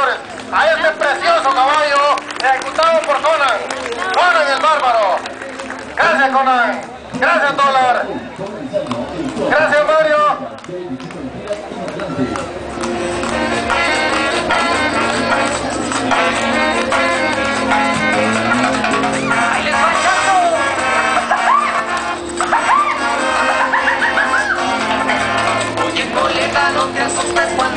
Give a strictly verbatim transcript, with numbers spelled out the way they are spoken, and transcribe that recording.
señores, a este precioso caballo ejecutado por Conan. Conan el Bárbaro. Gracias, Conan. Gracias, Dólar. Gracias, Mario. Oye, colega, no te asustes cuando